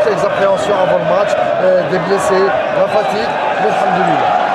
quelques appréhensions avant le match, des blessés, la fatigue, mais alhamdoulilah.